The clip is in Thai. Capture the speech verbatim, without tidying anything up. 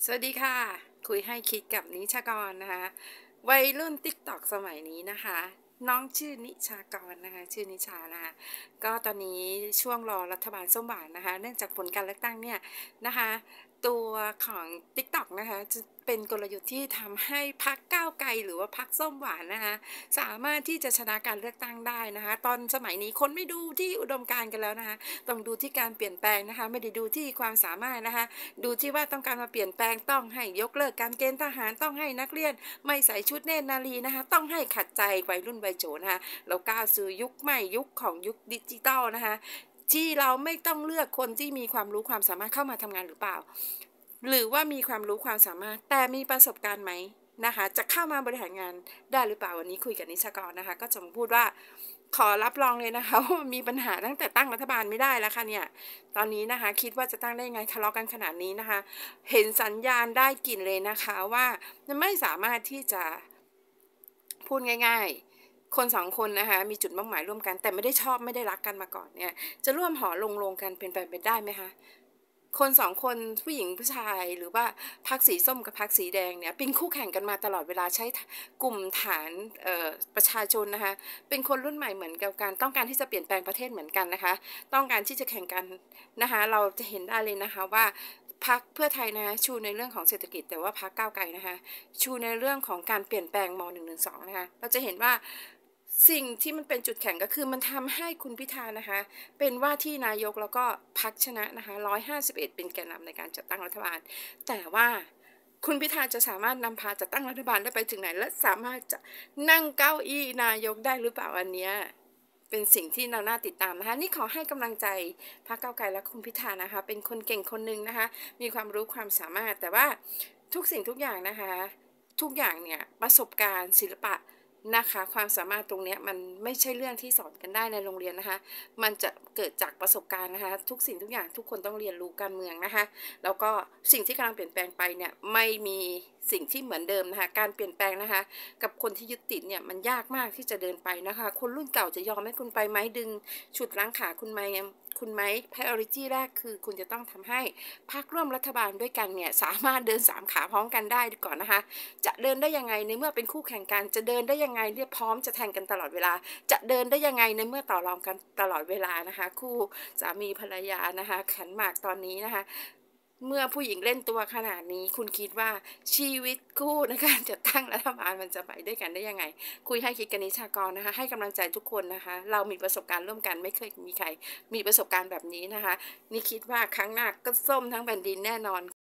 สวัสดีค่ะคุยให้คิดกับนิชากรนะคะวัยรุ่น ติ๊กต็อก สมัยนี้นะคะน้องชื่อนิชากรนะคะชื่อนิชานะคะก็ตอนนี้ช่วงรอรัฐบาลส้มหวานนะคะเนื่องจากผลการเลือกตั้งเนี่ยนะคะตัวของ ติ๊กต็อก นะคะจะเป็นกลยุทธ์ที่ทำให้พรรคก้าวไกลหรือว่าพรรคส้มหวานนะคะสามารถที่จะชนะการเลือกตั้งได้นะคะตอนสมัยนี้คนไม่ดูที่อุดมการณ์กันแล้วนะคะต้องดูที่การเปลี่ยนแปลงนะคะไม่ได้ดูที่ความสามารถนะคะดูที่ว่าต้องการมาเปลี่ยนแปลงต้องให้ยกเลิกการเกณฑ์ทหารต้องให้นักเรียนไม่ใส่ชุดเนตรนารีนะคะต้องให้ขัดใจวัยรุ่นวัยโจนะคะเราก้าวสู่ยุคใหม่ยุคของยุคดิจิตอลนะคะที่เราไม่ต้องเลือกคนที่มีความรู้ความสามารถเข้ามาทำงานหรือเปล่าหรือว่ามีความรู้ความสามารถแต่มีประสบการณ์ไหมนะคะจะเข้ามาบริหารงานได้หรือเปล่าวันนี้คุยกับนิชากรนะคะก็จะมาพูดว่าขอรับรองเลยนะคะว่ามีปัญหาตั้งแต่ตั้งรัฐบาลไม่ได้แล้วค่ะเนี่ยตอนนี้นะคะคิดว่าจะตั้งได้ไงทะเลาะกันขนาดนี้นะคะเห็นสัญญาณได้กลิ่นเลยนะคะว่าไม่สามารถที่จะพูดง่ายๆคนสองคนนะคะมีจุดมุ่งหมายร่วมกันแต่ไม่ได้ชอบไม่ได้รักกันมาก่อนเนี่ยจะร่วมหอลงลงกันเป็นไปเป็นได้ไหมคะคนสองคนผู้หญิงผู้ชายหรือว่าพรรคสีส้มกับพรรคสีแดงเนี่ยเป็นคู่แข่งกันมาตลอดเวลาใช้กลุ่มฐานประชาชนนะคะเป็นคนรุ่นใหม่เหมือนกับการต้องการที่จะเปลี่ยนแปลงประเทศเหมือนกันนะคะต้องการที่จะแข่งกันนะคะเราจะเห็นได้เลยนะคะว่าพรรคเพื่อไทยนะคะชูในเรื่องของเศรษฐกิจแต่ว่าพรรคก้าวไกลนะคะชูในเรื่องของการเปลี่ยนแปลงม หนึ่ง หนึ่ง สองนะคะเราจะเห็นว่าสิ่งที่มันเป็นจุดแข็งก็คือมันทำให้คุณพิธานะคะเป็นว่าที่นายกแล้วก็พรรคชนะนะคะหนึ่งร้อยห้าสิบเอ็ดเป็นแกนนำในการจัดตั้งรัฐบาลแต่ว่าคุณพิธาจะสามารถนำพาจัดตั้งรัฐบาลได้ไปถึงไหนและสามารถจะนั่งเก้าอี้นายกได้หรือเปล่าอันเนี้ยเป็นสิ่งที่เราน่าติดตามนะคะนี่ขอให้กำลังใจพรรคก้าวไกลและคุณพิธานะคะเป็นคนเก่งคนหนึ่งนะคะมีความรู้ความสามารถแต่ว่าทุกสิ่งทุกอย่างนะคะทุกอย่างเนี่ยประสบการณ์ศิลปะนะคะความสามารถตรงนี้มันไม่ใช่เรื่องที่สอนกันได้ในโรงเรียนนะคะมันจะเกิดจากประสบการณ์นะคะทุกสิ่งทุกอย่างทุกคนต้องเรียนรู้การเมืองนะคะแล้วก็สิ่งที่กำลังเปลี่ยนแปลงไปเนี่ยไม่มีสิ่งที่เหมือนเดิมนะคะการเปลี่ยนแปลงนะคะกับคนที่ยึดติดเนี่ยมันยากมากที่จะเดินไปนะคะคนรุ่นเก่าจะยอมให้คุณไปไหมดึงฉุดล้างขาคุณไหมคุณไหม priority แรกคือคุณจะต้องทำให้พรรคร่วมรัฐบาลด้วยกันเนี่ยสามารถเดินสามขาพร้อมกันได้ก่อนนะคะจะเดินได้ยังไงในเมื่อเป็นคู่แข่งกันจะเดินได้ยังไงเรียบพร้อมจะแทงกันตลอดเวลาจะเดินได้ยังไงในเมื่อต่อรองกันตลอดเวลานะคะคู่สามีภรรยานะคะขันหมากตอนนี้นะคะเมื่อผู้หญิงเล่นตัวขนาดนี้คุณคิดว่าชีวิตคู่ในการจัดตั้งรัฐบาลมันจะไปด้วยกันได้ยังไงคุยให้คิดกันนิชากรนะคะให้กำลังใจทุกคนนะคะเรามีประสบการณ์ร่วมกันไม่เคยมีใครมีประสบการณ์แบบนี้นะคะนี่คิดว่าครั้งหน้าก็ส้มทั้งแผ่นดินแน่นอน